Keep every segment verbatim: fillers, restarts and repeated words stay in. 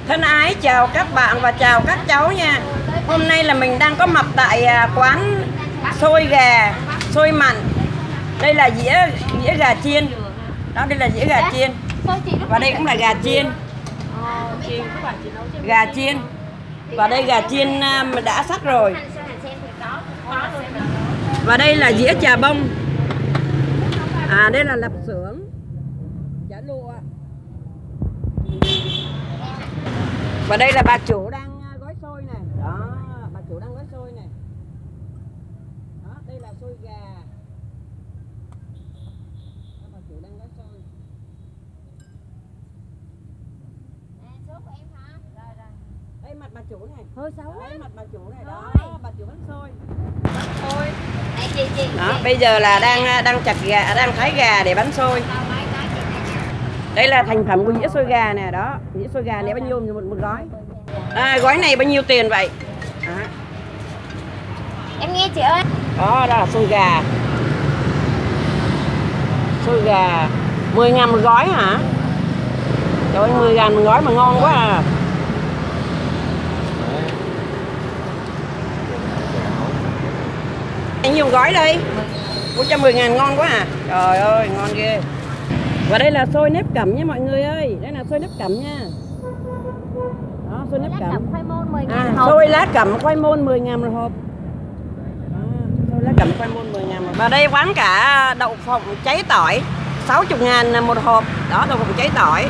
Thân ái chào các bạn và chào các cháu nha. Hôm nay là mình đang có mặt tại quán xôi gà, xôi mặn. Đây là dĩa dĩa gà chiên. Đó, đây là dĩa gà chiên. Và đây cũng là gà chiên. Gà chiên. Và đây gà chiên đã sắc rồi. Và đây là dĩa chà bông. À, đây là lạp xưởng, chả lụa. Và đây là bà chủ đang gói xôi này. Đó, bà chủ đang gói xôi này. Đó, đây là xôi gà. Đó, bà chủ đang gói xôi. Đây mặt bà chủ này. Hơi xấu. Đây mặt bà chủ này đó, bà chủ bán xôi. Bán xôi. Đó, bây giờ là đang đang chặt gà, đang thái gà để bán xôi. Đây là thành phẩm của dĩa xôi gà nè, đó. Dĩa xôi gà này bao nhiêu một, một gói? À, gói này bao nhiêu tiền vậy? À. Em nghe chị ơi. Đó, đó là xôi gà. Xôi gà mười ngàn một gói hả? Trời ơi, mười ngàn một gói mà ngon quá à. Bao nhiêu gói đây? một trăm mười ngàn ngon quá à. Trời ơi, ngon ghê. Và đây là xôi nếp cẩm nha mọi người ơi. Đây là xôi nếp cẩm nha. Đó, xôi nếp cẩm. À, xôi lá cẩm khoai môn mười ngàn một hộp. Đó, xôi lá cẩm khoai môn mười ngàn một hộp. Và đây bán cả đậu phộng cháy tỏi sáu mươi ngàn một hộp. Đó, đậu phộng cháy tỏi.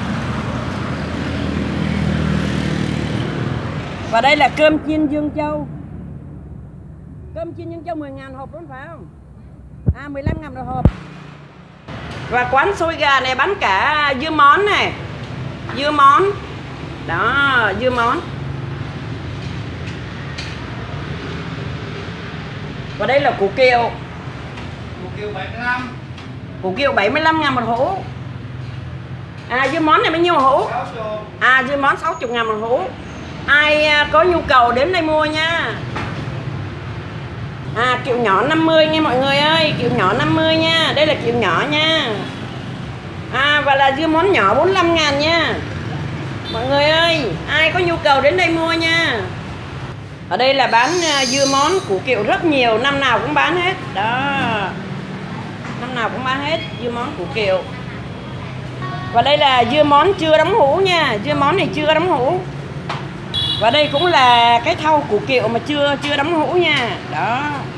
Và đây là cơm chiên Dương Châu. Cơm chiên Dương Châu mười ngàn hộp đúng phải không? À, mười lăm ngàn một hộp. Và quán xôi gà này bán cả dưa món này. Dưa món. Đó, dưa món. Và đây là củ kiệu. Củ kiệu bảy mươi lăm. Củ kiệu bảy mươi lăm ngàn một hũ. À, dưa món này bao nhiêu một hũ? À, dưa món sáu mươi ngàn một hũ. Ai có nhu cầu đến đây mua nha. À, kiệu nhỏ năm mươi nha mọi người ơi. Kiệu nhỏ năm mươi nha. Đây là kiệu nhỏ nha. À, và là dưa món nhỏ bốn mươi lăm ngàn nha. Mọi người ơi, ai có nhu cầu đến đây mua nha. Ở đây là bán dưa món củ kiệu rất nhiều. Năm nào cũng bán hết. Đó, năm nào cũng bán hết dưa món củ kiệu. Và đây là dưa món chưa đóng hũ nha. Dưa món này chưa đóng hũ. Và đây cũng là cái thau củ kiệu mà chưa chưa đóng hũ nha. Đó.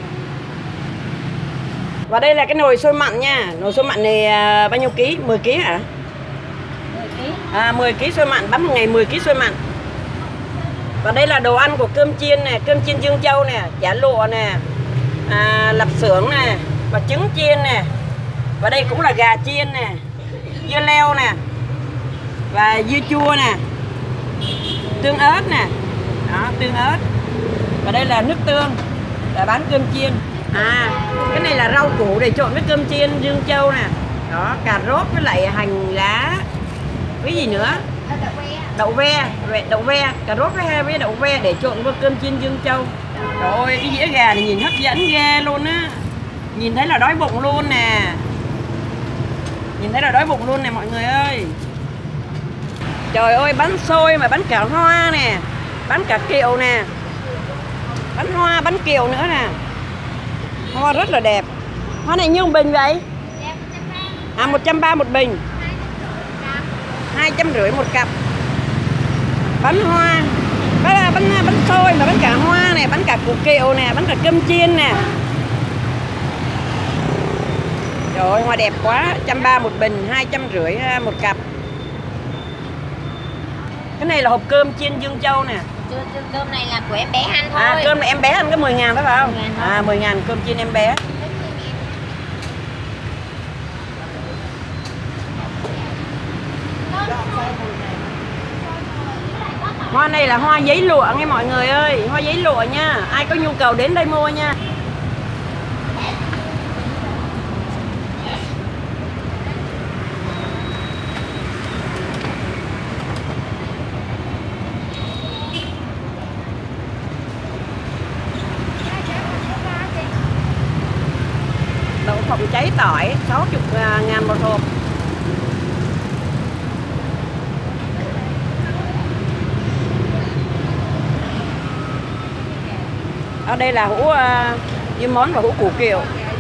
Và đây là cái nồi xôi mặn nha. Nồi xôi mặn này à, bao nhiêu ký? mười ký hả? mười ký. À, mười ký xôi mặn, bấm một ngày mười ký xôi mặn. Và đây là đồ ăn của cơm chiên nè, cơm chiên Dương Châu nè, chả lụa nè, à, lạp xưởng nè, và trứng chiên nè. Và đây cũng là gà chiên nè, dưa leo nè, và dưa chua nè, tương ớt nè. Đó, tương ớt. Và đây là nước tương để bán cơm chiên. À, cái này là rau củ để trộn với cơm chiên Dương Châu nè. Đó, cà rốt với lại hành lá. Cái gì nữa? Đậu ve, đậu ve, cà rốt với với đậu ve để trộn với cơm chiên Dương Châu. Trời ơi, cái dĩa gà này nhìn hấp dẫn ghê luôn á. Nhìn thấy là đói bụng luôn nè. Nhìn thấy là đói bụng luôn nè mọi người ơi. Trời ơi, bán xôi mà bán cả hoa nè. Bán cả kiệu nè. Bán hoa, bán kiệu nữa nè. Hoa rất là đẹp. Hoa này nhiêu bình vậy? À, một trăm ba mươi một bình. hai trăm rưỡi một cặp. Bán hoa, bán, bán, bán xôi mà bán cả hoa này, bán cả củ kiệu nè, bán cả cơm chiên nè. Trời ơi, hoa đẹp quá. một trăm ba mươi một bình, hai trăm rưỡi một cặp. Cái này là hộp cơm chiên Dương Châu nè. Cơm này là của em bé ăn thôi. À, cơm này em bé ăn có mười ngàn đó phải không? À, mười ngàn cơm chiên em bé. Hoa này là hoa giấy lụa nghe mọi người ơi. Hoa giấy lụa nha. Ai có nhu cầu đến đây mua nha. Đậu phộng cháy tỏi sáu mươi ngàn một hộp. Ở đây là hũ uh, như món và hũ củ kiệu.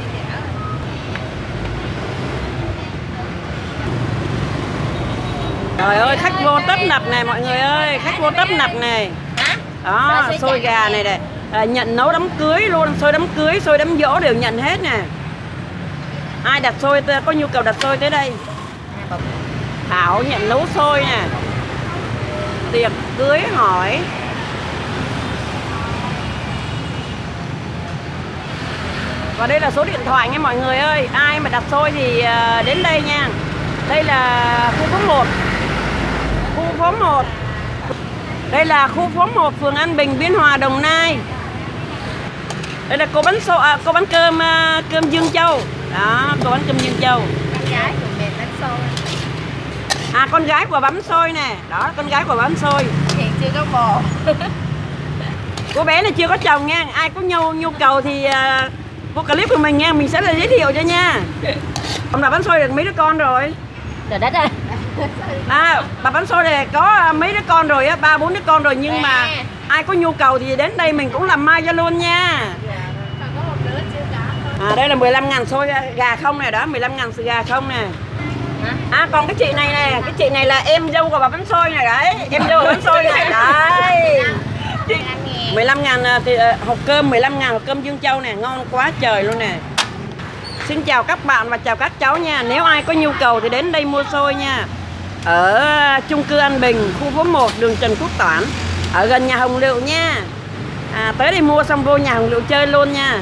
Trời ơi, khách vô tấp nập này mọi người ơi, khách vô tấp nập này. Đó, xôi gà này này, à, nhận nấu đám cưới luôn, xôi đám cưới, xôi đám giỗ đều nhận hết nè. Ai đặt xôi, có nhu cầu đặt xôi tới đây. Thảo nhận nấu xôi nè. Tiệc cưới hỏi. Và đây là số điện thoại nha mọi người ơi. Ai mà đặt xôi thì đến đây nha. Đây là khu phố một. Khu phố một. Đây là khu phố một, phường An Bình, Biên Hòa, Đồng Nai. Đây là cô bán xôi, à, cô bán cơm cơm Dương Châu. Đó, cô bán cơm Dương Châu. Con gái của mình bán xôi. À, con gái của bấm xôi nè. Đó, con gái của bấm xôi. Hiện chưa có bồ. Cô bé này chưa có chồng nha. Ai có nhu nhu cầu thì uh, vô clip của mình nha, mình sẽ là giới thiệu cho nha. Ông nào bán xôi được mấy đứa con rồi? Trời đất ơi. À, bà bán xôi này có mấy đứa con rồi á, ba bốn đứa con rồi, nhưng mà ai có nhu cầu thì đến đây mình cũng làm mai cho luôn nha. À, đây là mười lăm ngàn xôi gà không nè, đó mười lăm ngàn gà không nè. À, còn cái chị này nè, cái chị này là em dâu của bà bán xôi này đấy, em dâu bà bán xôi này đấy. mười lăm ngàn thì hộp cơm, mười lăm ngàn hộp cơm Dương Châu nè, ngon quá trời luôn nè. Xin chào các bạn và chào các cháu nha. Nếu ai có nhu cầu thì đến đây mua xôi nha. Ở chung cư An Bình, khu phố một, đường Trần Quốc Toản, ở gần nhà Hồng Liệu nha. À, tới đây mua xong vô nhà Hồng Liệu chơi luôn nha.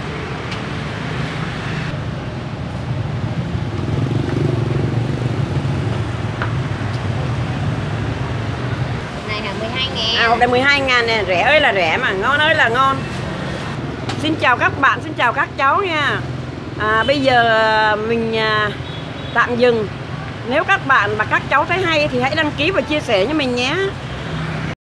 Này là mười hai ngàn. À, hộp này mười hai ngàn nè, rẻ ơi là rẻ mà ngon ơi là ngon. Xin chào các bạn, xin chào các cháu nha. À, bây giờ mình à, tạm dừng. Nếu các bạn và các cháu thấy hay thì hãy đăng ký và chia sẻ cho mình nhé.